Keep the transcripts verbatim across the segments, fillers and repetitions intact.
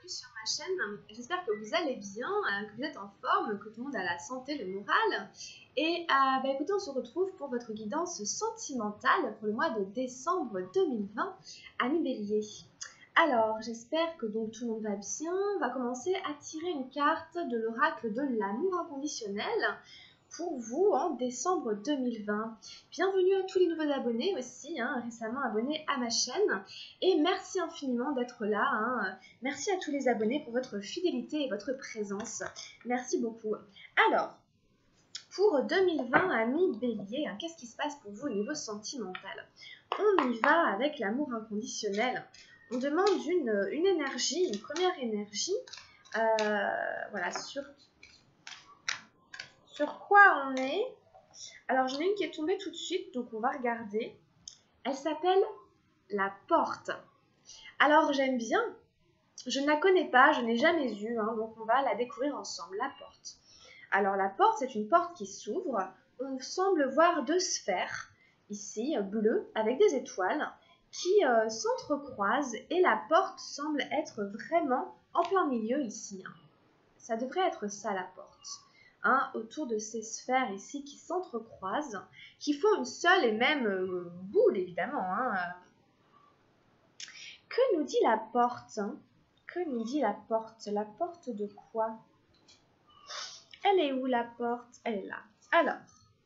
bienvenue sur ma chaîne. J'espère que vous allez bien, euh, que vous êtes en forme, que tout le monde a la santé, le moral. Et euh, bah, écoutez, on se retrouve pour votre guidance sentimentale pour le mois de décembre deux mille vingt, Amis Bélier. Alors, j'espère que donc tout le monde va bien. On va commencer à tirer une carte de l'oracle de l'amour inconditionnel pour vous en décembre deux mille vingt. Bienvenue à tous les nouveaux abonnés aussi, hein, récemment abonnés à ma chaîne. Et merci infiniment d'être là. Hein. Merci à tous les abonnés pour votre fidélité et votre présence. Merci beaucoup. Alors, pour deux mille vingt, amis Bélier, hein, qu'est-ce qui se passe pour vous au niveau sentimental? On y va avec l'amour inconditionnel. On demande une, une énergie, une première énergie, euh, voilà, sur... Sur quoi on est? Alors, j'en ai une qui est tombée tout de suite, donc on va regarder. Elle s'appelle la porte. Alors, j'aime bien. Je ne la connais pas, je n'ai jamais eu, hein, donc on va la découvrir ensemble, la porte. Alors, la porte, c'est une porte qui s'ouvre. On semble voir deux sphères, ici, bleues, avec des étoiles, qui euh, s'entrecroisent et la porte semble être vraiment en plein milieu ici. Hein. Ça devrait être ça, la porte. Hein, autour de ces sphères ici qui s'entrecroisent, qui font une seule et même euh, boule, évidemment. Hein. Que nous dit la porte? Hein? Que nous dit la porte? La porte de quoi? Elle est où, la porte? Elle est là. Alors,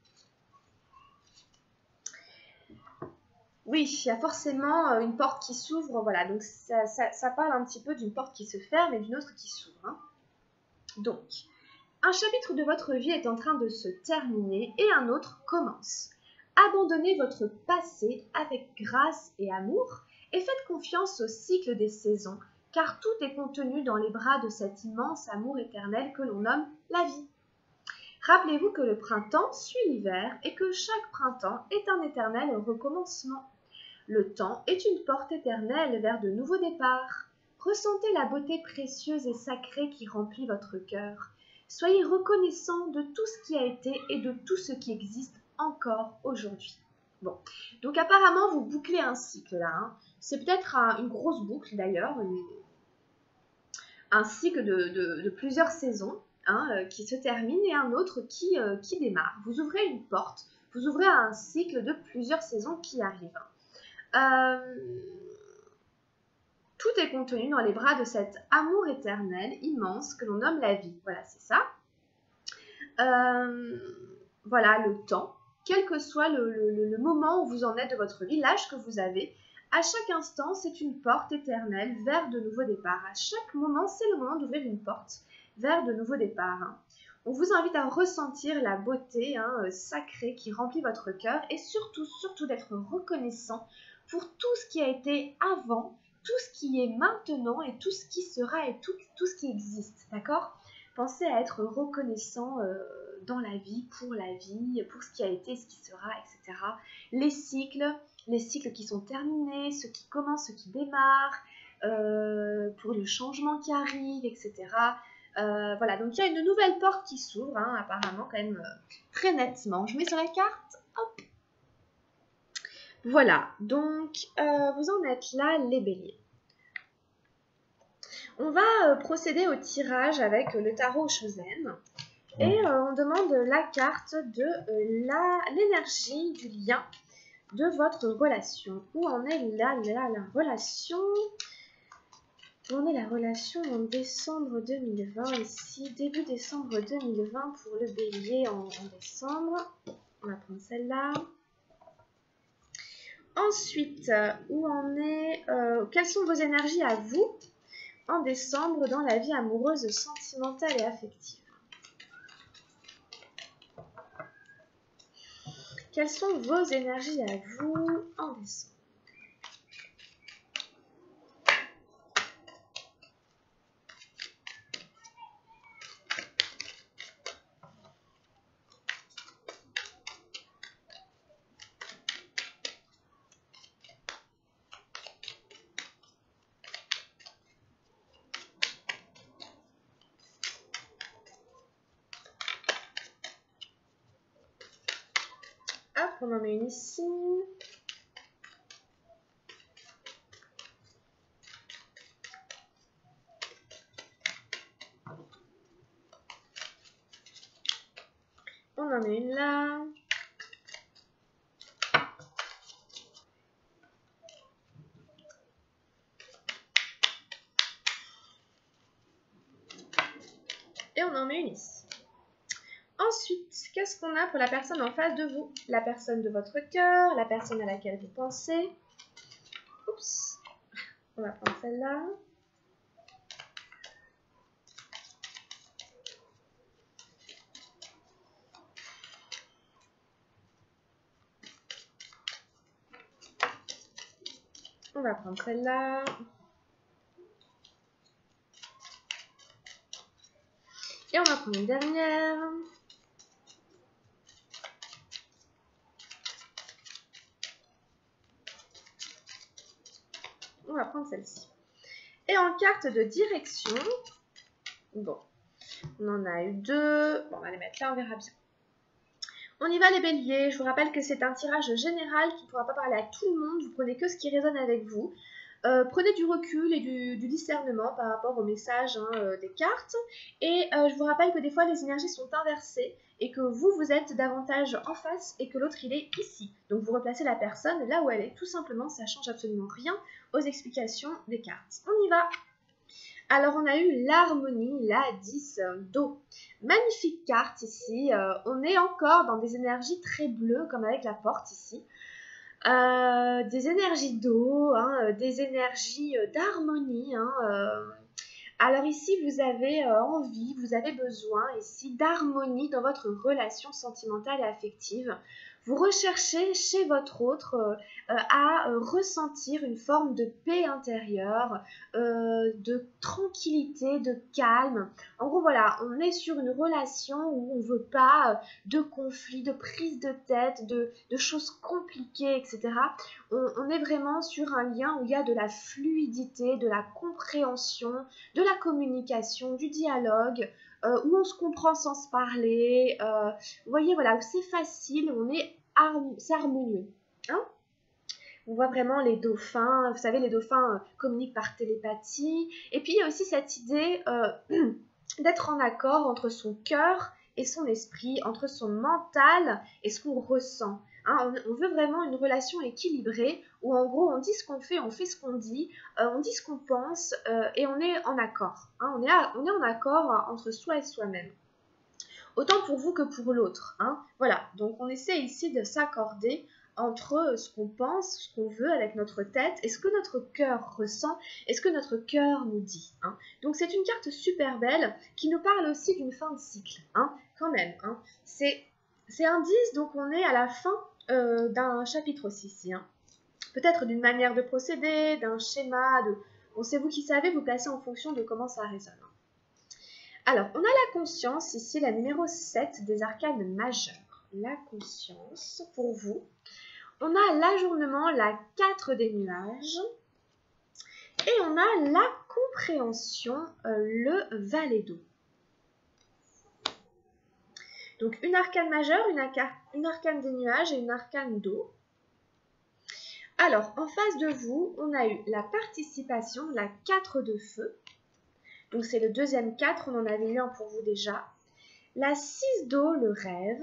oui, il y a forcément une porte qui s'ouvre, voilà, donc ça, ça, ça parle un petit peu d'une porte qui se ferme et d'une autre qui s'ouvre. Hein. Donc, un chapitre de votre vie est en train de se terminer et un autre commence. Abandonnez votre passé avec grâce et amour et faites confiance au cycle des saisons, car tout est contenu dans les bras de cet immense amour éternel que l'on nomme la vie. Rappelez-vous que le printemps suit l'hiver et que chaque printemps est un éternel recommencement. Le temps est une porte éternelle vers de nouveaux départs. Ressentez la beauté précieuse et sacrée qui remplit votre cœur. Soyez reconnaissant de tout ce qui a été et de tout ce qui existe encore aujourd'hui. Bon, donc apparemment vous bouclez un cycle là. Hein. C'est peut-être un, une grosse boucle d'ailleurs, un cycle de, de, de plusieurs saisons hein, euh, qui se termine et un autre qui, euh, qui démarre. Vous ouvrez une porte, vous ouvrez un cycle de plusieurs saisons qui arrivent. Euh, Tout est contenu dans les bras de cet amour éternel immense que l'on nomme la vie. Voilà, c'est ça. Euh, voilà, le temps, quel que soit le, le, le moment où vous en êtes de votre vie, l'âge que vous avez, à chaque instant, c'est une porte éternelle vers de nouveaux départs. À chaque moment, c'est le moment d'ouvrir une porte vers de nouveaux départs. Hein. On vous invite à ressentir la beauté hein, sacrée qui remplit votre cœur et surtout, surtout d'être reconnaissant pour tout ce qui a été avant, tout ce qui est maintenant et tout ce qui sera et tout, tout ce qui existe, d'accord? Pensez à être reconnaissant euh, dans la vie, pour la vie, pour ce qui a été, ce qui sera, et cetera. Les cycles, les cycles qui sont terminés, ceux qui commencent, ceux qui démarrent, euh, pour le changement qui arrive, et cetera. Euh, voilà, donc il y a une nouvelle porte qui s'ouvre, hein, apparemment quand même euh, très nettement. Je mets sur la carte, hop. Voilà, donc euh, vous en êtes là, les béliers. On va euh, procéder au tirage avec euh, le tarot Chosen et euh, on demande la carte de euh, la, l'énergie du lien de votre relation. Où en est la, la, la relation? Où en est la relation en décembre deux mille vingt ici, début décembre deux mille vingt pour le bélier en, en décembre. On va prendre celle-là. Ensuite, où en est, euh, quelles sont vos énergies à vous en décembre dans la vie amoureuse, sentimentale et affective? Quelles sont vos énergies à vous en décembre? Hop, on en met une ici. On en met une là. Et on en met une ici. Ensuite, qu'est-ce qu'on a pour la personne en face de vous? La personne de votre cœur, la personne à laquelle vous pensez. Oups. On va prendre celle-là. On va prendre celle-là. Et on va prendre une dernière. On va prendre celle-ci. Et en carte de direction, bon, on en a eu deux. Bon, on va les mettre là, on verra bien. On y va les béliers. Je vous rappelle que c'est un tirage général qui ne pourra pas parler à tout le monde. Vous prenez que ce qui résonne avec vous. Euh, prenez du recul et du, du discernement par rapport au message hein, euh, des cartes. Et euh, je vous rappelle que des fois les énergies sont inversées et que vous, vous êtes davantage en face et que l'autre il est ici. Donc vous replacez la personne là où elle est. Tout simplement, ça change absolument rien aux explications des cartes. On y va. Alors on a eu l'harmonie, la dix d'eau. Magnifique carte ici. Euh, on est encore dans des énergies très bleues comme avec la porte ici. Euh, des énergies d'eau, hein, des énergies d'harmonie. Hein, euh. Alors ici, vous avez euh, envie, vous avez besoin ici d'harmonie dans votre relation sentimentale et affective. Vous recherchez chez votre autre euh, euh, à euh, ressentir une forme de paix intérieure, euh, de tranquillité, de calme. En gros, voilà, on est sur une relation où on ne veut pas euh, de conflits, de prise de tête, de, de choses compliquées, et cetera. On, on est vraiment sur un lien où il y a de la fluidité, de la compréhension, de la communication, du dialogue, euh, où on se comprend sans se parler. Euh, vous voyez, voilà, où c'est facile, on est c'est harmonieux. Hein, on voit vraiment les dauphins. Vous savez, les dauphins euh, communiquent par télépathie. Et puis, il y a aussi cette idée euh, d'être en accord entre son cœur et son esprit, entre son mental et ce qu'on ressent. Hein, on, on veut vraiment une relation équilibrée où, en gros, on dit ce qu'on fait, on fait ce qu'on dit, euh, on dit ce qu'on pense euh, et on est en accord. Hein, on, est à, on est en accord euh, entre soi et soi-même. Autant pour vous que pour l'autre. Hein. Voilà, donc on essaie ici de s'accorder entre ce qu'on pense, ce qu'on veut avec notre tête et ce que notre cœur ressent et ce que notre cœur nous dit. Hein. Donc c'est une carte super belle qui nous parle aussi d'une fin de cycle, hein, quand même. Hein. C'est un dix, donc on est à la fin euh, d'un chapitre aussi ici. Hein. Peut-être d'une manière de procéder, d'un schéma, de... Bon, c'est vous qui savez, vous placez en fonction de comment ça résonne. Alors, on a la conscience, ici la numéro sept des arcanes majeures. La conscience, pour vous. On a l'ajournement, la quatre des nuages. Et on a la compréhension, euh, le valet d'eau. Donc, une arcane majeure, une, arca une arcane des nuages et une arcane d'eau. Alors, en face de vous, on a eu la participation, la quatre de feu. Donc, c'est le deuxième quatre, on en avait eu un pour vous déjà. La six d'eau, le rêve.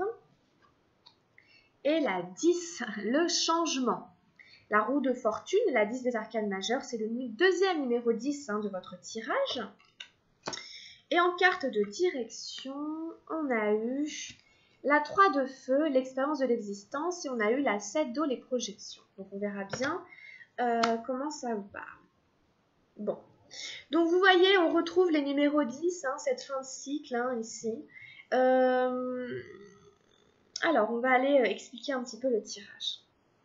Et la dix, le changement. La roue de fortune, la dix des arcanes majeures, c'est le deuxième numéro dix hein, de votre tirage. Et en carte de direction, on a eu la trois de feu, l'expérience de l'existence, et on a eu la sept d'eau, les projections. Donc on verra bien euh, comment ça vous parle. Bon. Donc vous voyez, on retrouve les numéros dix, hein, cette fin de cycle hein, ici. Euh... Alors, on va aller expliquer un petit peu le tirage.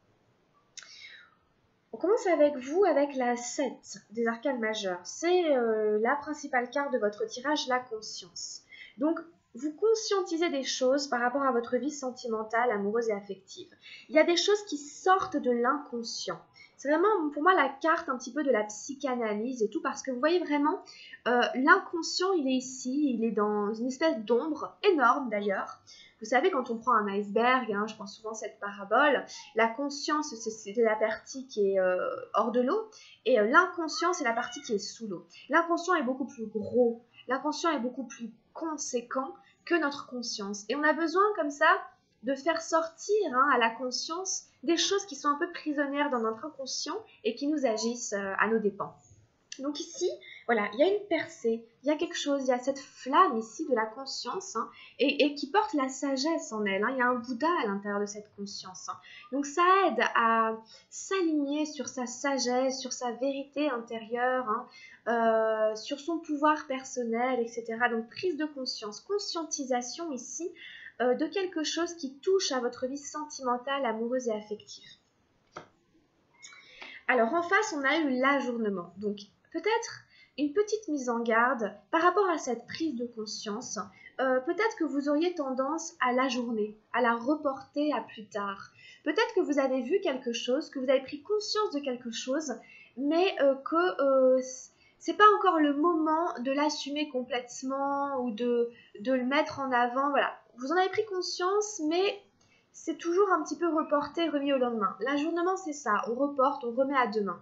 On commence avec vous, avec la sept des arcanes majeures. C'est euh, la principale carte de votre tirage, la conscience. Donc, vous conscientisez des choses par rapport à votre vie sentimentale, amoureuse et affective. Il y a des choses qui sortent de l'inconscient. C'est vraiment, pour moi, la carte un petit peu de la psychanalyse et tout, parce que vous voyez vraiment, euh, l'inconscient, il est ici, il est dans une espèce d'ombre, énorme d'ailleurs. Vous savez, quand on prend un iceberg, hein, je prends souvent cette parabole, la conscience, c'est la partie qui est euh, hors de l'eau, et euh, l'inconscient, c'est la partie qui est sous l'eau. L'inconscient est beaucoup plus gros, l'inconscient est beaucoup plus conséquent que notre conscience. Et on a besoin comme ça de faire sortir hein, à la conscience des choses qui sont un peu prisonnières dans notre inconscient et qui nous agissent euh, à nos dépens. Donc ici, voilà, il y a une percée, il y a quelque chose, il y a cette flamme ici de la conscience hein, et, et qui porte la sagesse en elle. Hein. Il y a un Bouddha à l'intérieur de cette conscience. Hein. Donc ça aide à s'aligner sur sa sagesse, sur sa vérité intérieure, hein, euh, sur son pouvoir personnel, et cetera. Donc prise de conscience, conscientisation ici euh, de quelque chose qui touche à votre vie sentimentale, amoureuse et affective. Alors en face, on a eu l'ajournement. Donc peut-être une petite mise en garde par rapport à cette prise de conscience. Euh, peut-être que vous auriez tendance à l'ajourner, à la reporter à plus tard. Peut-être que vous avez vu quelque chose, que vous avez pris conscience de quelque chose, mais euh, que euh, c'est pas encore le moment de l'assumer complètement ou de, de le mettre en avant. Voilà, vous en avez pris conscience, mais c'est toujours un petit peu reporté, remis au lendemain. L'ajournement, c'est ça, on reporte, on remet à demain.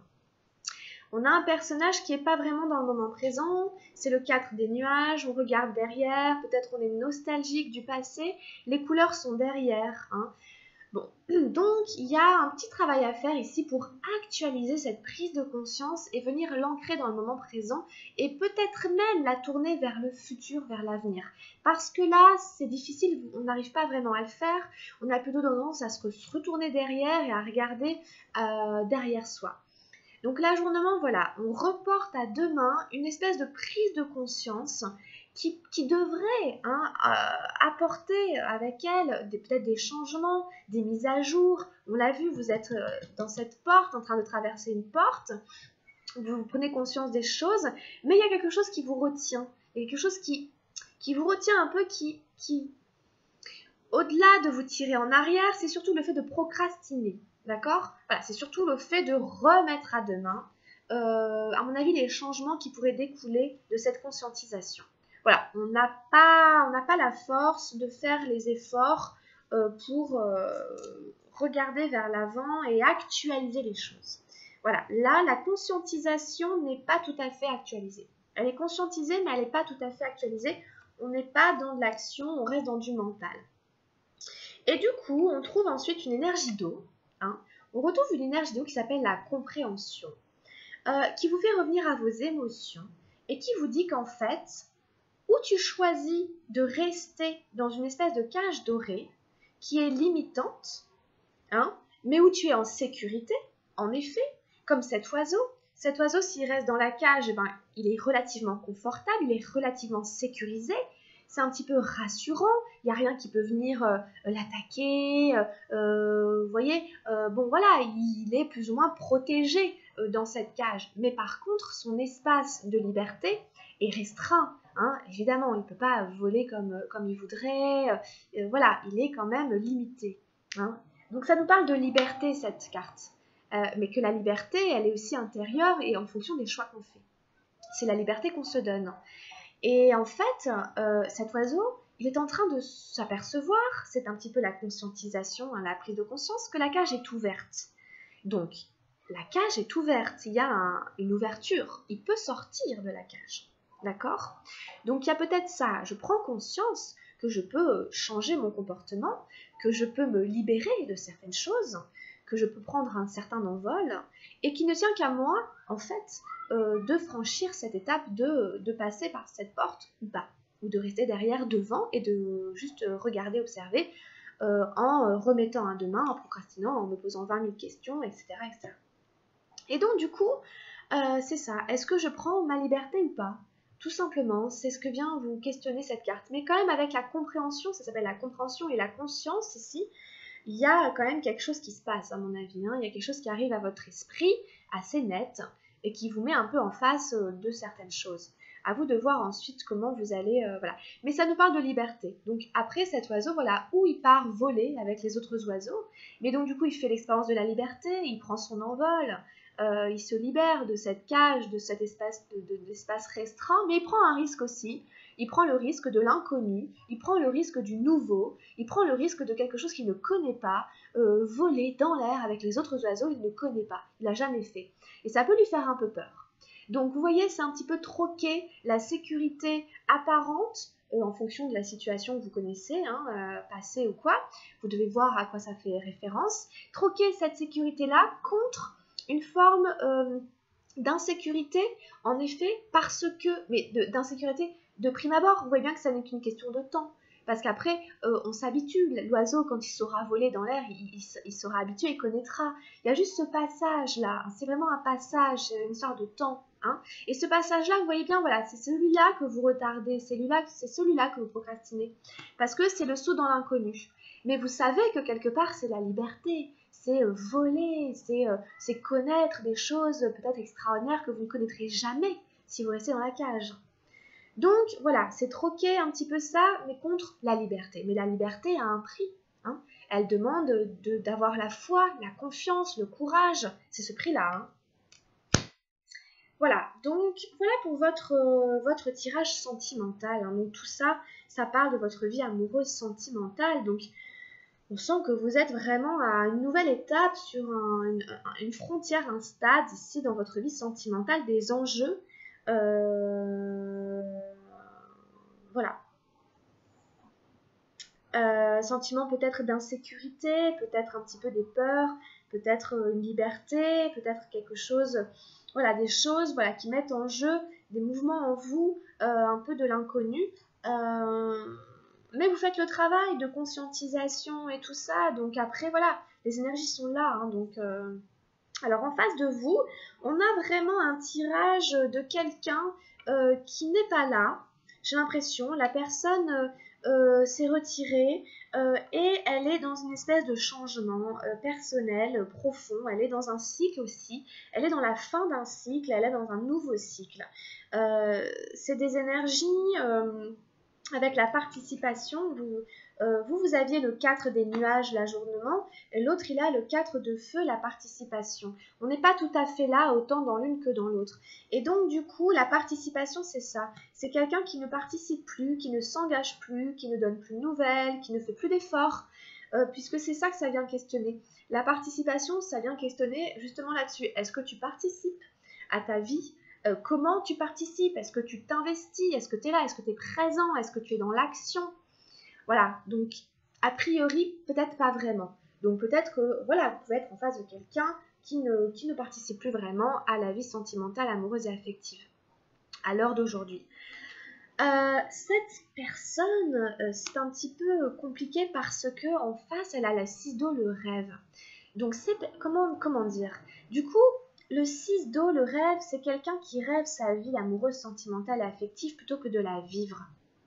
On a un personnage qui n'est pas vraiment dans le moment présent, c'est le quatre des nuages, on regarde derrière, peut-être on est nostalgique du passé, les couleurs sont derrière. Hein. Bon, donc il y a un petit travail à faire ici pour actualiser cette prise de conscience et venir l'ancrer dans le moment présent et peut-être même la tourner vers le futur, vers l'avenir. Parce que là, c'est difficile, on n'arrive pas vraiment à le faire, on a plutôt tendance à se retourner derrière et à regarder euh, derrière soi. Donc l'ajournement, voilà, on reporte à demain une espèce de prise de conscience qui, qui devrait hein, euh, apporter avec elle peut-être des changements, des mises à jour. On l'a vu, vous êtes euh, dans cette porte, en train de traverser une porte, vous prenez conscience des choses, mais il y a quelque chose qui vous retient, il y a quelque chose qui, qui vous retient un peu, qui, qui au-delà de vous tirer en arrière, c'est surtout le fait de procrastiner. D'accord ? Voilà, c'est surtout le fait de remettre à demain, euh, à mon avis, les changements qui pourraient découler de cette conscientisation. Voilà, on n'a pas, on n'a pas la force de faire les efforts euh, pour euh, regarder vers l'avant et actualiser les choses. Voilà, là, la conscientisation n'est pas tout à fait actualisée. Elle est conscientisée, mais elle n'est pas tout à fait actualisée. On n'est pas dans de l'action, on reste dans du mental. Et du coup, on trouve ensuite une énergie d'eau. Hein. On retrouve une énergie d'eau qui s'appelle la compréhension, euh, qui vous fait revenir à vos émotions et qui vous dit qu'en fait, où tu choisis de rester dans une espèce de cage dorée qui est limitante, hein, mais où tu es en sécurité, en effet, comme cet oiseau. Cet oiseau, s'il reste dans la cage, eh ben, il est relativement confortable, il est relativement sécurisé. C'est un petit peu rassurant, il n'y a rien qui peut venir euh, l'attaquer, euh, vous voyez, euh, bon voilà, il est plus ou moins protégé euh, dans cette cage. Mais par contre, son espace de liberté est restreint, hein. Évidemment, il ne peut pas voler comme, comme il voudrait, euh, voilà, il est quand même limité. Hein. Donc ça nous parle de liberté, cette carte, euh, mais que la liberté, elle est aussi intérieure et en fonction des choix qu'on fait. C'est la liberté qu'on se donne. Et en fait, euh, cet oiseau, il est en train de s'apercevoir, c'est un petit peu la conscientisation, hein, la prise de conscience, que la cage est ouverte. Donc, la cage est ouverte, il y a un, une ouverture, il peut sortir de la cage, d'accord ? Donc, il y a peut-être ça, je prends conscience que je peux changer mon comportement, que je peux me libérer de certaines choses, que je peux prendre un certain envol, et qui ne tient qu'à moi, en fait, euh, de franchir cette étape, de, de passer par cette porte ou pas, ou de rester derrière, devant, et de juste regarder, observer, euh, en remettant un demain, en procrastinant, en me posant vingt mille questions, et cetera, et cetera. Et donc, du coup, euh, c'est ça. Est-ce que je prends ma liberté ou pas ? Tout simplement, c'est ce que vient vous questionner cette carte. Mais quand même avec la compréhension, ça s'appelle la compréhension et la conscience ici, il y a quand même quelque chose qui se passe à mon avis. Hein. Il y a quelque chose qui arrive à votre esprit assez net et qui vous met un peu en face de certaines choses. À vous de voir ensuite comment vous allez... Euh, voilà. Mais ça nous parle de liberté. Donc après cet oiseau, voilà, où il part voler avec les autres oiseaux. Mais donc du coup, il fait l'expérience de la liberté, il prend son envol. Euh, il se libère de cette cage, de cet espace, de, de, d'espace restreint, mais il prend un risque aussi. Il prend le risque de l'inconnu, il prend le risque du nouveau, il prend le risque de quelque chose qu'il ne connaît pas, euh, voler dans l'air avec les autres oiseaux, il ne connaît pas, il n'a jamais fait. Et ça peut lui faire un peu peur. Donc vous voyez, c'est un petit peu troquer la sécurité apparente euh, en fonction de la situation que vous connaissez, hein, euh, passée ou quoi. Vous devez voir à quoi ça fait référence. Troquer cette sécurité-là contre une forme euh, d'insécurité, en effet, parce que, mais d'insécurité de prime abord, vous voyez bien que ça n'est qu'une question de temps. Parce qu'après, euh, on s'habitue. L'oiseau, quand il saura voler dans l'air, il, il, il sera habitué, il connaîtra. Il y a juste ce passage-là. C'est vraiment un passage, une sorte de temps. Hein. Et ce passage-là, vous voyez bien, voilà, c'est celui-là que vous retardez, c'est celui-là, c'est celui-là que vous procrastinez. Parce que c'est le saut dans l'inconnu. Mais vous savez que quelque part, c'est la liberté. C'est euh, voler, c'est euh, connaître des choses peut-être extraordinaires que vous ne connaîtrez jamais si vous restez dans la cage. Donc voilà, c'est troquer un petit peu ça, mais contre la liberté. Mais la liberté a un prix. Hein. Elle demande de, d'avoir la foi, la confiance, le courage. C'est ce prix-là. Hein. Voilà, donc voilà pour votre, euh, votre tirage sentimental. Hein. Donc tout ça, ça parle de votre vie amoureuse sentimentale. Donc on sent que vous êtes vraiment à une nouvelle étape, sur un, une, une frontière, un stade ici dans votre vie sentimentale, des enjeux. Euh, voilà. Euh, sentiment peut-être d'insécurité, peut-être un petit peu des peurs, peut-être une liberté, peut-être quelque chose, voilà, des choses voilà, qui mettent en jeu des mouvements en vous, euh, un peu de l'inconnu. Euh, mais vous faites le travail de conscientisation et tout ça, donc après, voilà, les énergies sont là, hein, donc... Euh, alors en face de vous, on a vraiment un tirage de quelqu'un euh, qui n'est pas là. J'ai l'impression, la personne euh, euh, s'est retirée euh, et elle est dans une espèce de changement euh, personnel, euh, profond. Elle est dans un cycle aussi. Elle est dans la fin d'un cycle, elle est dans un nouveau cycle. Euh, C'est des énergies... Euh, avec la participation, vous, euh, vous, vous aviez le quatre des nuages, l'ajournement, et l'autre, il a le quatre de feu, la participation. On n'est pas tout à fait là, autant dans l'une que dans l'autre. Et donc, du coup, la participation, c'est ça. C'est quelqu'un qui ne participe plus, qui ne s'engage plus, qui ne donne plus de nouvelles, qui ne fait plus d'efforts, euh, puisque c'est ça que ça vient questionner. La participation, ça vient questionner justement là-dessus. Est-ce que tu participes à ta vie ? Euh, comment tu participes? Est-ce que tu t'investis? Est-ce que tu es là? Est-ce que tu es présent? Est-ce que tu es dans l'action? Voilà, donc a priori, peut-être pas vraiment. Donc peut-être que voilà, vous pouvez être en face de quelqu'un qui ne, qui ne participe plus vraiment à la vie sentimentale, amoureuse et affective à l'heure d'aujourd'hui. Euh, cette personne, euh, c'est un petit peu compliqué parce que en face, elle a la six d'eau, le rêve. Donc c'est comment, comment dire? Du coup, le six d'eau, le rêve, c'est quelqu'un qui rêve sa vie amoureuse, sentimentale et affective plutôt que de la vivre.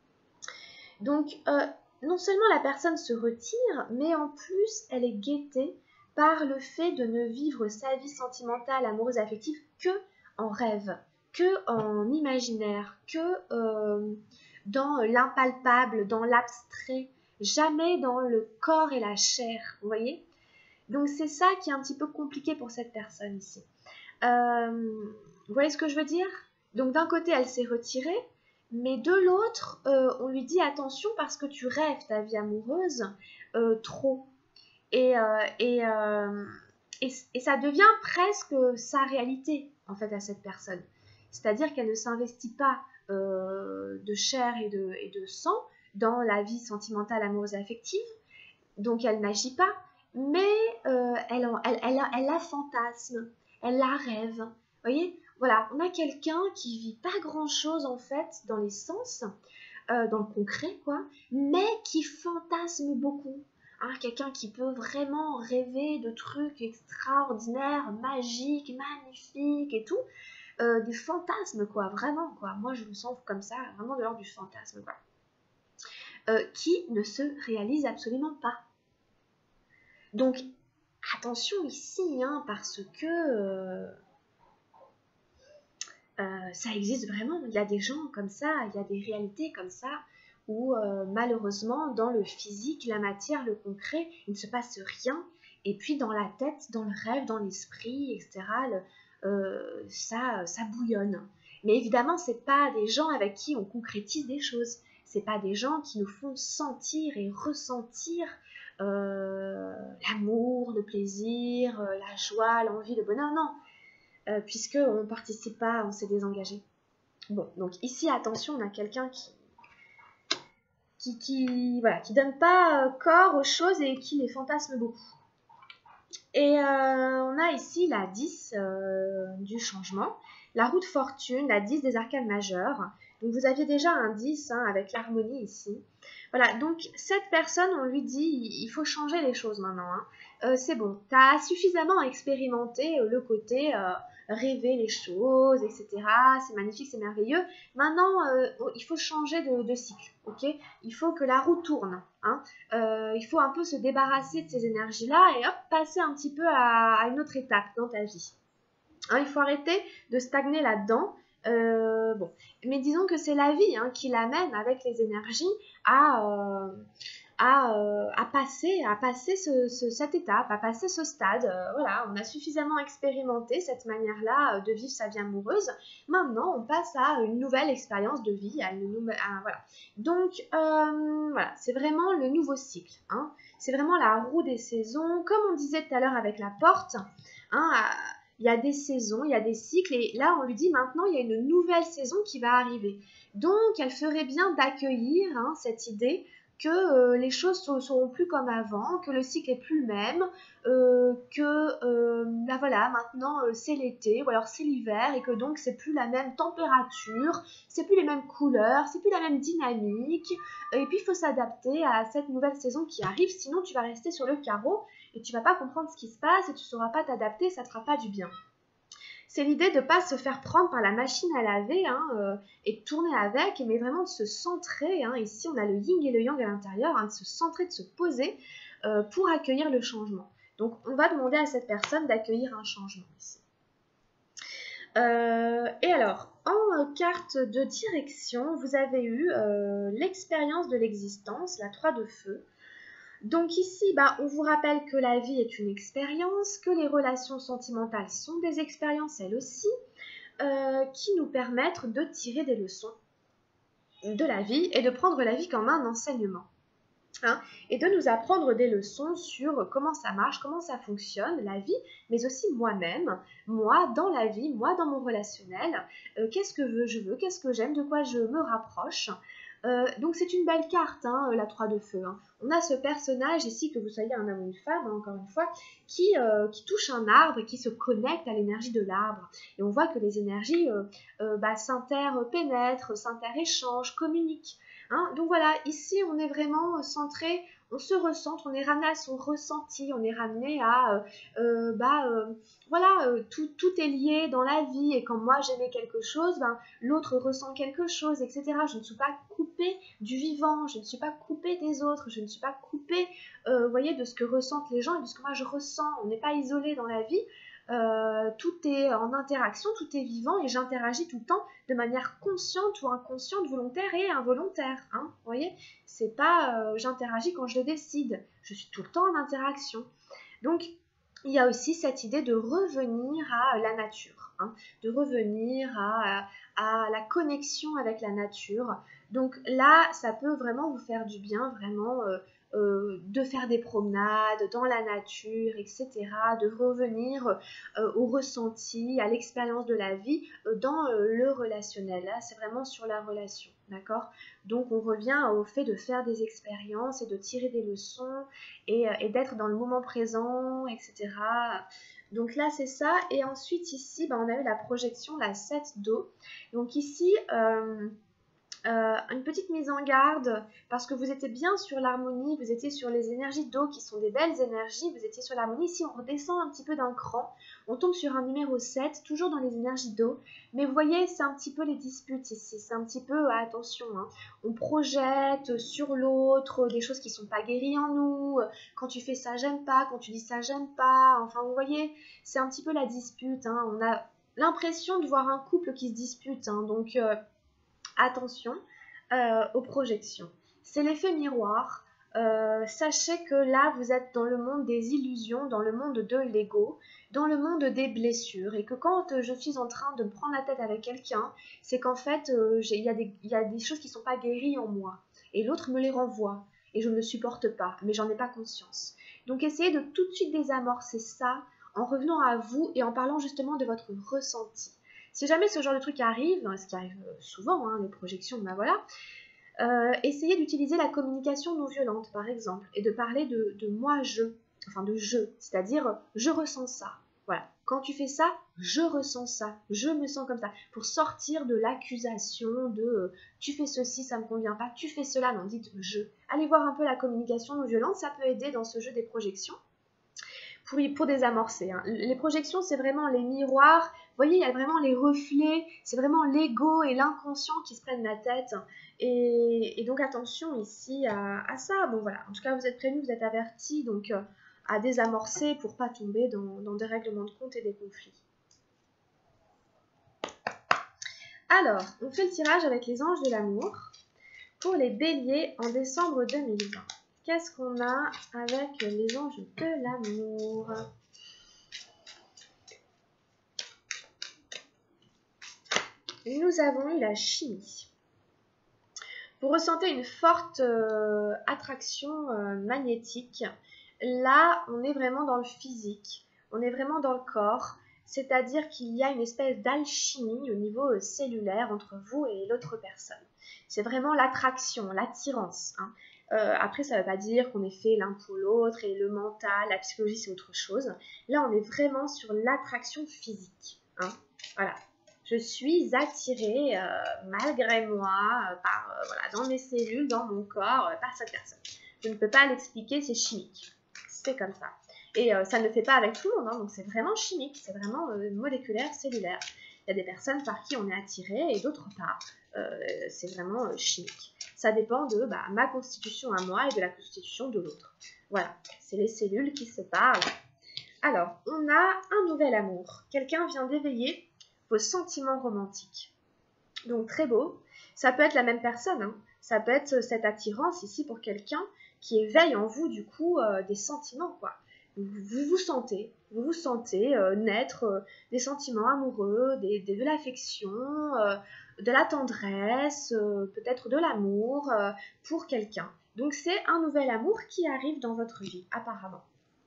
Donc, euh, non seulement la personne se retire, mais en plus, elle est guettée par le fait de ne vivre sa vie sentimentale, amoureuse, affective que en rêve, que en imaginaire, que euh, dans l'impalpable, dans l'abstrait, jamais dans le corps et la chair, vous voyez? Donc c'est ça qui est un petit peu compliqué pour cette personne ici. Euh, vous voyez ce que je veux dire? Donc d'un côté, elle s'est retirée, mais de l'autre, euh, on lui dit attention parce que tu rêves ta vie amoureuse euh, trop. Et, euh, et, euh, et, et ça devient presque sa réalité, en fait, à cette personne. C'est-à-dire qu'elle ne s'investit pas euh, de chair et de, et de sang dans la vie sentimentale, amoureuse et affective. Donc elle n'agit pas, mais euh, elle, elle, elle, elle la fantasme, elle la rêve. Vous voyez, voilà, on a quelqu'un qui vit pas grand-chose en fait dans les sens, euh, dans le concret quoi, mais qui fantasme beaucoup. Hein, quelqu'un qui peut vraiment rêver de trucs extraordinaires, magiques, magnifiques et tout. Euh, des fantasmes quoi, vraiment quoi. Moi je me sens comme ça, vraiment de l'ordre du fantasme quoi. Euh, qui ne se réalise absolument pas. Donc, attention ici, hein, parce que euh, euh, ça existe vraiment. Il y a des gens comme ça, il y a des réalités comme ça, où euh, malheureusement, dans le physique, la matière, le concret, il ne se passe rien. Et puis dans la tête, dans le rêve, dans l'esprit, et cetera, le, euh, ça, ça bouillonne. Mais évidemment, ce n'est pas des gens avec qui on concrétise des choses. Ce n'est pas des gens qui nous font sentir et ressentir Euh, l'amour, le plaisir, euh, la joie, l'envie, le bonheur, non, euh, puisqu'on ne participe pas, on s'est désengagé. Bon, donc ici, attention, on a quelqu'un qui, qui, qui, voilà, qui donne pas euh, corps aux choses et qui les fantasme beaucoup. Et euh, on a ici la dix euh, du changement, la roue de fortune, la dix des arcanes majeures. Donc vous aviez déjà un dix hein, avec l'harmonie ici. Voilà, donc cette personne, on lui dit, il faut changer les choses maintenant. Hein. Euh, c'est bon, tu as suffisamment expérimenté euh, le côté euh, rêver les choses, et cetera. C'est magnifique, c'est merveilleux. Maintenant, euh, il faut changer de, de cycle, ok? Il faut que la roue tourne. Hein. Euh, il faut un peu se débarrasser de ces énergies-là et hop, passer un petit peu à, à une autre étape dans ta vie. Hein, il faut arrêter de stagner là-dedans. Euh, bon. Mais disons que c'est la vie hein, qui l'amène avec les énergies à, euh, à, euh, à passer, à passer ce, ce, cette étape, à passer ce stade. Euh, voilà, on a suffisamment expérimenté cette manière-là de vivre sa vie amoureuse. Maintenant, on passe à une nouvelle expérience de vie. À une nouvelle, à, voilà. Donc, euh, voilà, c'est vraiment le nouveau cycle. Hein. C'est vraiment la roue des saisons. Comme on disait tout à l'heure avec la porte, hein, à, il y a des saisons, il y a des cycles, et là on lui dit maintenant il y a une nouvelle saison qui va arriver. Donc elle ferait bien d'accueillir hein, cette idée que euh, les choses ne seront plus comme avant, que le cycle est plus le même, euh, que euh, là voilà maintenant euh, c'est l'été ou alors c'est l'hiver et que donc c'est plus la même température, c'est plus les mêmes couleurs, c'est plus la même dynamique, et puis il faut s'adapter à cette nouvelle saison qui arrive, sinon tu vas rester sur le carreau et tu vas pas comprendre ce qui se passe et tu sauras pas t'adapter, ça te fera pas du bien. C'est l'idée de ne pas se faire prendre par la machine à laver hein, euh, et de tourner avec, mais vraiment de se centrer. Hein, ici, on a le yin et le yang à l'intérieur, hein, de se centrer, de se poser euh, pour accueillir le changement. Donc, on va demander à cette personne d'accueillir un changement ici. Euh, et alors, en euh, carte de direction, vous avez eu euh, l'expérience de l'existence, la trois de feu. Donc ici, bah, on vous rappelle que la vie est une expérience, que les relations sentimentales sont des expériences elles aussi, euh, qui nous permettent de tirer des leçons de la vie et de prendre la vie comme un enseignement. Hein, et de nous apprendre des leçons sur comment ça marche, comment ça fonctionne, la vie, mais aussi moi-même, moi dans la vie, moi dans mon relationnel, euh, qu'est-ce que je veux, qu'est-ce que j'aime, de quoi je me rapproche. Euh, donc c'est une belle carte, hein, la trois de feu. Hein. On a ce personnage ici, que vous soyez un homme ou une femme, hein, encore une fois, qui, euh, qui touche un arbre et qui se connecte à l'énergie de l'arbre. Et on voit que les énergies euh, euh, bah, s'interpénètrent, s'interéchangent, communiquent. Hein. Donc voilà, ici on est vraiment centré, on se ressente, on est ramené à son ressenti, on est ramené à, euh, euh, bah, euh, voilà, euh, tout, tout est lié dans la vie et quand moi j'aimais quelque chose, ben, l'autre ressent quelque chose, et cetera. Je ne suis pas coupée du vivant, je ne suis pas coupée des autres, je ne suis pas coupée, euh, vous voyez, de ce que ressentent les gens et de ce que moi je ressens. On n'est pas isolé dans la vie. Euh, tout est en interaction, tout est vivant et j'interagis tout le temps de manière consciente ou inconsciente, volontaire et involontaire. Hein, vous voyez, c'est pas euh, j'interagis quand je le décide, je suis tout le temps en interaction. Donc, il y a aussi cette idée de revenir à la nature, hein, de revenir à, à la connexion avec la nature. Donc là, ça peut vraiment vous faire du bien, vraiment. Euh, Euh, de faire des promenades dans la nature, et cetera, de revenir euh, au ressenti, à l'expérience de la vie euh, dans euh, le relationnel. Là, c'est vraiment sur la relation, d'accord? Donc, on revient au fait de faire des expériences et de tirer des leçons et, euh, et d'être dans le moment présent, et cetera. Donc là, c'est ça. Et ensuite, ici, bah, on a eu la projection, la sept d'eau. Donc ici... Euh, Euh, une petite mise en garde parce que vous étiez bien sur l'harmonie, vous étiez sur les énergies d'eau qui sont des belles énergies, vous étiez sur l'harmonie. Ici on redescend un petit peu d'un cran, on tombe sur un numéro sept, toujours dans les énergies d'eau, mais vous voyez c'est un petit peu les disputes ici, c'est un petit peu, attention, hein, on projette sur l'autre des choses qui ne sont pas guéries en nous, quand tu fais ça j'aime pas, quand tu dis ça j'aime pas, enfin vous voyez c'est un petit peu la dispute, hein. On a l'impression de voir un couple qui se dispute, hein, donc euh, attention euh, aux projections. C'est l'effet miroir. Euh, sachez que là, vous êtes dans le monde des illusions, dans le monde de l'ego, dans le monde des blessures. Et que quand euh, je suis en train de me prendre la tête avec quelqu'un, c'est qu'en fait, euh, il y, y a des choses qui ne sont pas guéries en moi. Et l'autre me les renvoie. Et je ne le supporte pas, mais j'en ai pas conscience. Donc essayez de tout de suite désamorcer ça en revenant à vous et en parlant justement de votre ressenti. Si jamais ce genre de truc arrive, ce qui arrive souvent, hein, les projections, ben voilà, Euh, essayez d'utiliser la communication non violente, par exemple, et de parler de, de moi-je, enfin de je, c'est-à-dire je ressens ça. Voilà, quand tu fais ça, je ressens ça, je me sens comme ça, pour sortir de l'accusation de euh, tu fais ceci, ça me convient pas, tu fais cela, non, dites je. Allez voir un peu la communication non violente, ça peut aider dans ce jeu des projections. Pour, pour désamorcer. Hein. Les projections, c'est vraiment les miroirs. Vous voyez, il y a vraiment les reflets. C'est vraiment l'ego et l'inconscient qui se prennent la tête. Et, et donc, attention ici à, à, ça. Bon, voilà. En tout cas, vous êtes prévenus, vous êtes avertis. Donc, euh, à désamorcer pour ne pas tomber dans, dans des règlements de compte et des conflits. Alors, on fait le tirage avec les anges de l'amour pour les béliers en décembre deux mille vingt. Qu'est-ce qu'on a avec les anges de l'amour? Nous avons eu la chimie. Vous ressentez une forte euh, attraction euh, magnétique. Là, on est vraiment dans le physique, on est vraiment dans le corps, c'est-à-dire qu'il y a une espèce d'alchimie au niveau euh, cellulaire entre vous et l'autre personne. C'est vraiment l'attraction, l'attirance. Hein. Euh, après, ça ne veut pas dire qu'on est fait l'un pour l'autre et le mental, la psychologie, c'est autre chose. Là, on est vraiment sur l'attraction physique. Hein. Voilà. Je suis attirée, euh, malgré moi, euh, par, euh, voilà, dans mes cellules, dans mon corps, euh, par cette personne. Je ne peux pas l'expliquer, c'est chimique. C'est comme ça. Et euh, ça ne le fait pas avec tout le monde, hein, donc c'est vraiment chimique, c'est vraiment euh, moléculaire, cellulaire. Il y a des personnes par qui on est attiré et d'autres pas. Euh, c'est vraiment euh, chimique. Ça dépend de bah, ma constitution à moi et de la constitution de l'autre. Voilà, c'est les cellules qui se parlent. Alors, on a un nouvel amour. Quelqu'un vient d'éveiller vos sentiments romantiques. Donc très beau. Ça peut être la même personne. Hein. Ça peut être cette attirance ici pour quelqu'un qui éveille en vous du coup euh, des sentiments quoi. Vous vous, vous sentez, vous vous sentez euh, naître euh, des sentiments amoureux, des, des, de l'affection, euh, de la tendresse, euh, peut-être de l'amour euh, pour quelqu'un. Donc c'est un nouvel amour qui arrive dans votre vie apparemment.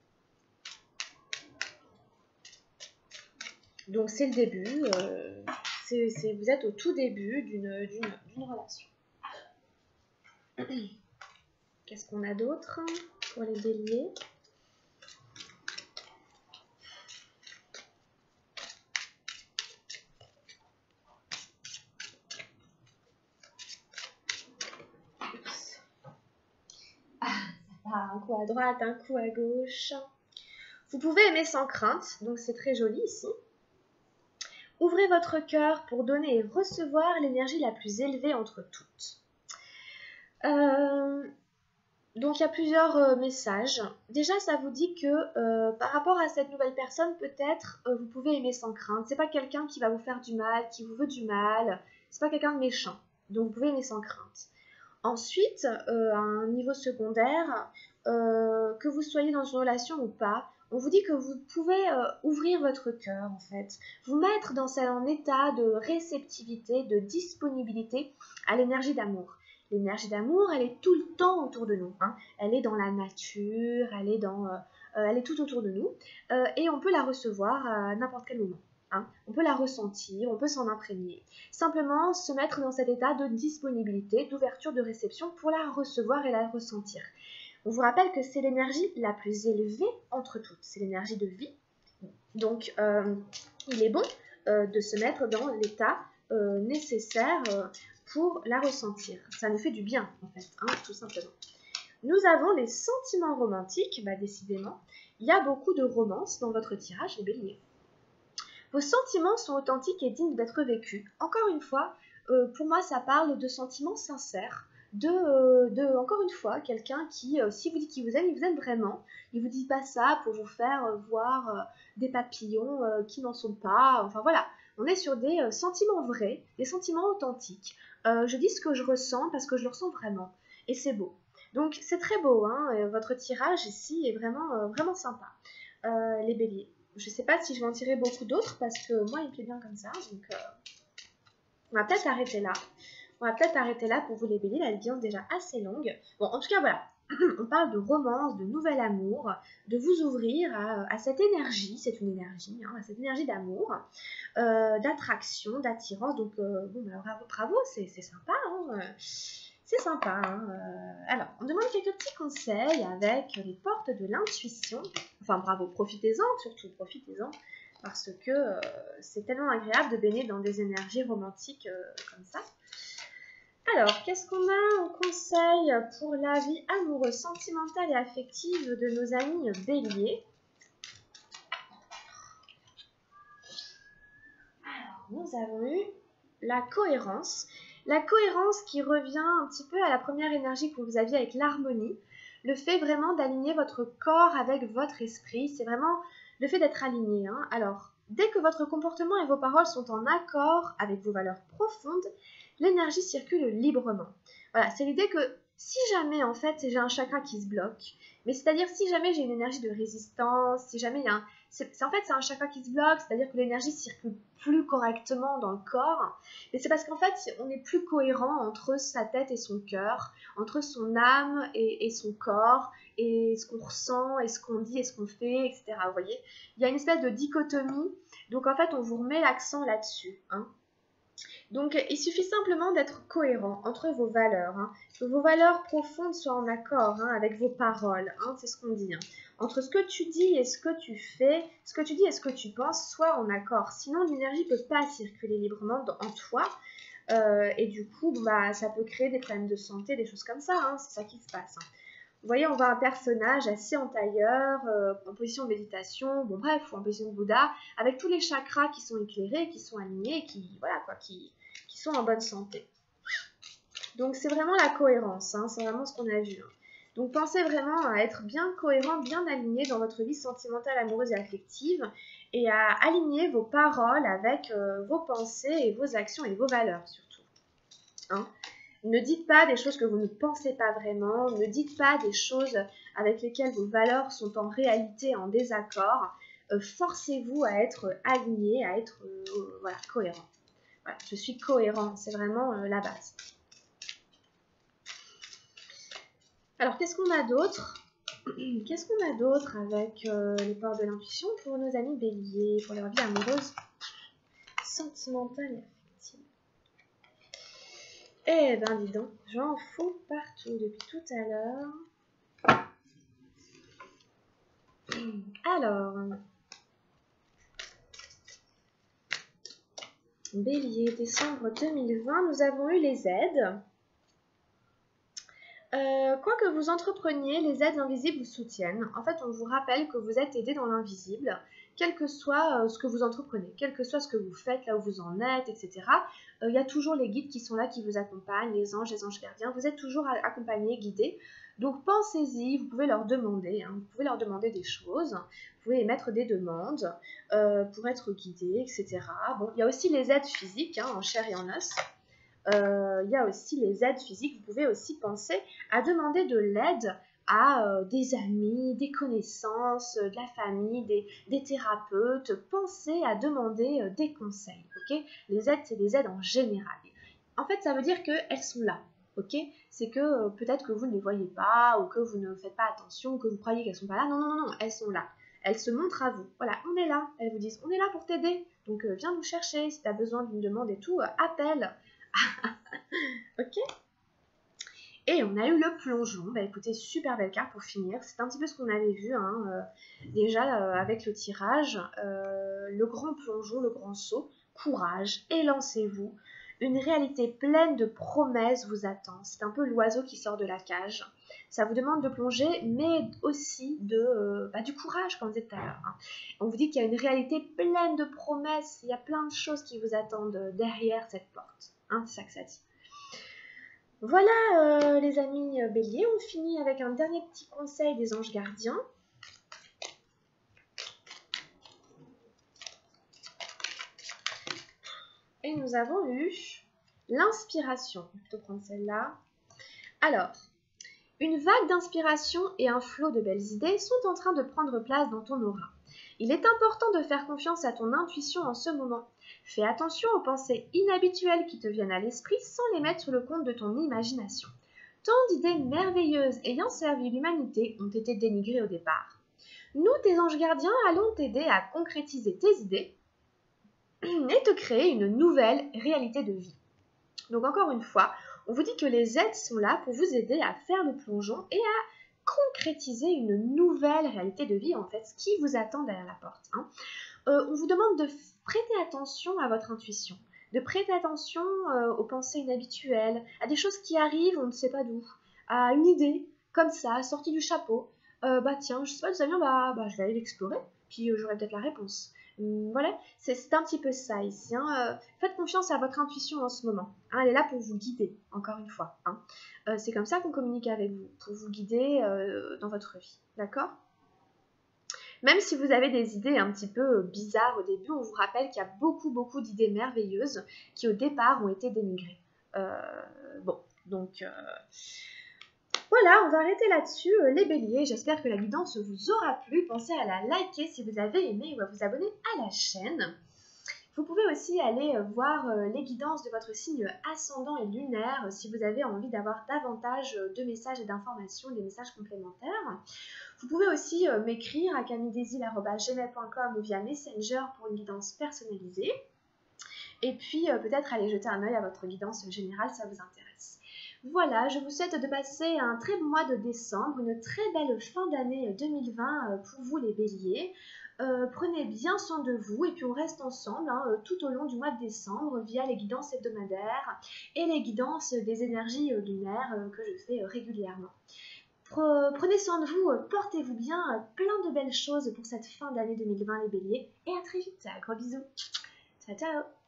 Donc c'est le début, euh, c'est, c'est, vous êtes au tout début d'une, d'une, d'une relation. Qu'est-ce qu'on a d'autre pour les béliers? Ah, ça part un coup à droite, un coup à gauche. Vous pouvez aimer sans crainte, donc c'est très joli ici. Ouvrez votre cœur pour donner et recevoir l'énergie la plus élevée entre toutes. Euh, donc il y a plusieurs euh, messages. Déjà, ça vous dit que euh, par rapport à cette nouvelle personne, peut-être euh, vous pouvez aimer sans crainte. C'est pas quelqu'un qui va vous faire du mal, qui vous veut du mal. C'est pas quelqu'un de méchant. Donc vous pouvez aimer sans crainte. Ensuite, euh, à un niveau secondaire, euh, que vous soyez dans une relation ou pas, on vous dit que vous pouvez euh, ouvrir votre cœur en fait, vous mettre dans un état de réceptivité, de disponibilité à l'énergie d'amour. L'énergie d'amour, elle est tout le temps autour de nous. Hein. Elle est dans la nature, elle est, dans, euh, elle est tout autour de nous euh, et on peut la recevoir à n'importe quel moment. Hein. On peut la ressentir, on peut s'en imprégner. Simplement se mettre dans cet état de disponibilité, d'ouverture, de réception pour la recevoir et la ressentir. On vous rappelle que c'est l'énergie la plus élevée entre toutes, c'est l'énergie de vie. Donc euh, il est bon euh, de se mettre dans l'état euh, nécessaire euh, pour la ressentir. Ça nous fait du bien en fait, hein, tout simplement. Nous avons les sentiments romantiques, bah décidément, il y a beaucoup de romances dans votre tirage, les béliers. Vos sentiments sont authentiques et dignes d'être vécus. Encore une fois, euh, pour moi, ça parle de sentiments sincères, de, euh, de encore une fois, quelqu'un qui, euh, si vous dit qu'il vous aime, il vous aime vraiment. Il vous dit pas ça pour vous faire euh, voir euh, des papillons euh, qui n'en sont pas. Enfin voilà, on est sur des euh, sentiments vrais, des sentiments authentiques. Euh, je dis ce que je ressens parce que je le ressens vraiment, et c'est beau. Donc c'est très beau, hein, votre tirage ici est vraiment, euh, vraiment sympa. Euh, les béliers. Je ne sais pas si je vais en tirer beaucoup d'autres parce que moi il me plaît bien comme ça. Donc euh, on va peut-être arrêter là. On va peut-être arrêter là pour vous les béliers. La vidéo est déjà assez longue. Bon, en tout cas voilà. On parle de romance, de nouvel amour, de vous ouvrir à, à cette énergie, c'est une énergie, hein, à cette énergie d'amour, euh, d'attraction, d'attirance. Donc euh, bon, bah, bravo, bravo, c'est, c'est sympa. Hein, C'est sympa. Hein euh, alors, on demande quelques petits conseils avec les portes de l'intuition. Enfin, bravo, profitez-en, surtout, profitez-en. Parce que euh, c'est tellement agréable de baigner dans des énergies romantiques euh, comme ça. Alors, qu'est-ce qu'on a en conseil pour la vie amoureuse, sentimentale et affective de nos amis béliers? Alors, nous avons eu la cohérence. La cohérence qui revient un petit peu à la première énergie que vous aviez avec l'harmonie. Le fait vraiment d'aligner votre corps avec votre esprit. C'est vraiment le fait d'être aligné. Hein. Alors, dès que votre comportement et vos paroles sont en accord avec vos valeurs profondes, l'énergie circule librement. Voilà, c'est l'idée que si jamais, en fait, j'ai un chakra qui se bloque, mais c'est-à-dire si jamais j'ai une énergie de résistance, si jamais il y a un... C'est, en fait, c'est un chakra qui se bloque, c'est-à-dire que l'énergie circule plus correctement dans le corps, mais c'est parce qu'en fait, on est plus cohérent entre sa tête et son cœur, entre son âme et, et son corps, et ce qu'on ressent, et ce qu'on dit, et ce qu'on fait, et cetera. Vous voyez, il y a une espèce de dichotomie, donc en fait, on vous remet l'accent là-dessus, hein. Donc, il suffit simplement d'être cohérent entre vos valeurs, hein, que vos valeurs profondes soient en accord hein, avec vos paroles, hein, c'est ce qu'on dit. Hein. Entre ce que tu dis et ce que tu fais, ce que tu dis et ce que tu penses, soient en accord. Sinon, l'énergie ne peut pas circuler librement dans, en toi. Euh, et du coup, bah, ça peut créer des problèmes de santé, des choses comme ça. Hein, c'est ça qui se passe. Hein. Vous voyez, on voit un personnage assis en tailleur, euh, en position de méditation, bon bref, ou en position de Bouddha, avec tous les chakras qui sont éclairés, qui sont alignés, qui, voilà, quoi, qui, qui sont en bonne santé. Donc c'est vraiment la cohérence, hein, c'est vraiment ce qu'on a vu. Hein. Donc pensez vraiment à être bien cohérent, bien aligné dans votre vie sentimentale, amoureuse et affective, et à aligner vos paroles avec euh, vos pensées et vos actions et vos valeurs surtout. Hein. Ne dites pas des choses que vous ne pensez pas vraiment, ne dites pas des choses avec lesquelles vos valeurs sont en réalité en désaccord. Euh, forcez-vous à être aligné, à être euh, voilà, cohérent. Voilà, je suis cohérent, c'est vraiment euh, la base. Alors, qu'est-ce qu'on a d'autre? Qu'est-ce qu'on a d'autre avec euh, les portes de l'intuition pour nos amis béliers, pour leur vie amoureuse, sentimentale et affective? Eh ben dis donc, j'en fous partout depuis tout à l'heure. Alors, Bélier, décembre deux mille vingt, nous avons eu les aides. Euh, quoi que vous entrepreniez, les aides invisibles vous soutiennent. En fait, on vous rappelle que vous êtes aidé dans l'invisible, quel que soit euh, ce que vous entreprenez, quel que soit ce que vous faites, là où vous en êtes, et cetera. Il euh, y a toujours les guides qui sont là, qui vous accompagnent, les anges, les anges gardiens. Vous êtes toujours accompagnés, guidés. Donc pensez-y, vous pouvez leur demander, hein, vous pouvez leur demander des choses, vous pouvez émettre des demandes euh, pour être guidé, et cetera. Bon, il y a aussi les aides physiques, hein, en chair et en os. Il euh, y a aussi les aides physiques. Vous pouvez aussi penser à demander de l'aide à euh, des amis, des connaissances, euh, de la famille, des, des thérapeutes. Pensez à demander euh, des conseils. Okay, les aides, c'est des aides en général. En fait, ça veut dire qu'elles sont là. Okay, c'est que euh, peut-être que vous ne les voyez pas ou que vous ne faites pas attention, ou que vous croyez qu'elles ne sont pas là. Non, non, non, non, elles sont là. Elles se montrent à vous. Voilà, on est là. Elles vous disent, on est là pour t'aider. Donc, euh, viens nous chercher. Si tu as besoin d'une demande et tout, euh, appelle. Ok. Et on a eu le plongeon. Bah écoutez, super belle carte pour finir. C'est un petit peu ce qu'on avait vu hein, euh, déjà euh, avec le tirage. Euh, le grand plongeon, le grand saut. Courage, élancez-vous. Une réalité pleine de promesses vous attend. C'est un peu l'oiseau qui sort de la cage. Ça vous demande de plonger, mais aussi de, euh, bah, du courage, comme vous dites tout à l'heure. Hein. On vous dit qu'il y a une réalité pleine de promesses. Il y a plein de choses qui vous attendent derrière cette porte. Hein, c'est ça que ça dit. Voilà euh, les amis euh, béliers, on finit avec un dernier petit conseil des anges gardiens. Et nous avons eu l'inspiration. Je vais plutôt prendre celle-là. Alors, une vague d'inspiration et un flot de belles idées sont en train de prendre place dans ton aura. Il est important de faire confiance à ton intuition en ce moment. Fais attention aux pensées inhabituelles qui te viennent à l'esprit sans les mettre sur le compte de ton imagination. Tant d'idées merveilleuses ayant servi l'humanité ont été dénigrées au départ. Nous, tes anges gardiens, allons t'aider à concrétiser tes idées et te créer une nouvelle réalité de vie. Donc encore une fois, On vous dit que les aides sont là pour vous aider à faire le plongeon et à concrétiser une nouvelle réalité de vie, en fait, ce qui vous attend derrière la porte. Hein. Euh, on vous demande de prêter attention à votre intuition, de prêter attention euh, aux pensées inhabituelles, à des choses qui arrivent, on ne sait pas d'où, à une idée, comme ça, sortie du chapeau. Euh, bah tiens, je sais pas d'où ça vient, bah, bah je vais aller l'explorer, puis euh, j'aurai peut-être la réponse. Hum, voilà, c'est un petit peu ça ici. Hein. Euh, faites confiance à votre intuition en ce moment. Hein, elle est là pour vous guider, encore une fois. Hein. Euh, c'est comme ça qu'on communique avec vous, pour vous guider euh, dans votre vie. D'accord ? Même si vous avez des idées un petit peu bizarres au début, on vous rappelle qu'il y a beaucoup, beaucoup d'idées merveilleuses qui au départ ont été dénigrées. Euh, bon, donc euh, voilà, on va arrêter là-dessus. Euh, les béliers, j'espère que la guidance vous aura plu. Pensez à la liker si vous avez aimé ou à vous abonner à la chaîne. Vous pouvez aussi aller voir les guidances de votre signe ascendant et lunaire si vous avez envie d'avoir davantage de messages et d'informations, des messages complémentaires. Vous pouvez aussi m'écrire à camilledesil arobase gmail point com ou via Messenger pour une guidance personnalisée. Et puis peut-être aller jeter un œil à votre guidance générale, ça vous intéresse. Voilà, je vous souhaite de passer un très bon mois de décembre, une très belle fin d'année deux mille vingt pour vous les béliers. Euh, prenez bien soin de vous et puis on reste ensemble hein, tout au long du mois de décembre via les guidances hebdomadaires et les guidances des énergies euh, lunaires euh, que je fais euh, régulièrement. Prenez soin de vous, portez-vous bien, plein de belles choses pour cette fin d'année deux mille vingt les béliers et à très vite, gros bisous, ciao ciao.